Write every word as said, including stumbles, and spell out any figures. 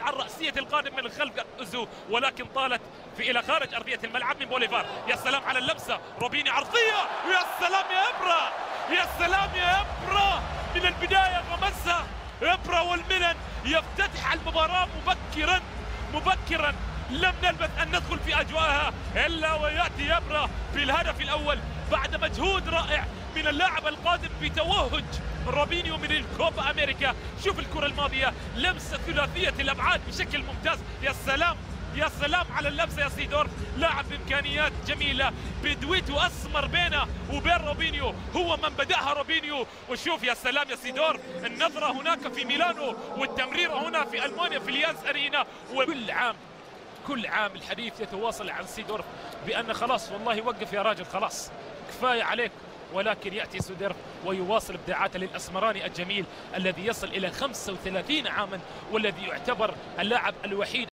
الدفعة الرأسية القادم من الخلف أوزو، ولكن طالت في إلى خارج أرضية الملعب من بوليفار. يا سلام على اللمسة، روبيني عرضية، يا سلام يا إبرا، يا سلام يا إبرا، من البداية غمسها إبرا والميلان يفتتح المباراة مبكرا مبكرا. لم نلبث أن ندخل في أجواءها إلا ويأتي إبرا بالهدف الأول بعد مجهود رائع من اللاعب القادم بتوهج روبينيو من الكوبا أمريكا. شوف الكرة الماضية، لمسة ثلاثية الأبعاد بشكل ممتاز. يا سلام يا سلام على اللمسة يا سيدورف، لاعب بإمكانيات جميلة بدويتو أسمر بينه وبين روبينيو، هو من بدأها روبينيو. وشوف يا سلام يا سيدورف، النظرة هناك في ميلانو والتمريرة هنا في ألمانيا في اليانز أرينا. وكل عام كل عام الحديث يتواصل عن سيدورف بأن خلاص والله وقف يا راجل، خلاص كفاية عليك، ولكن يأتي سيدورف ويواصل ابداعاته للأسمراني الجميل الذي يصل إلى خمسة وثلاثين عاما، والذي يعتبر اللاعب الوحيد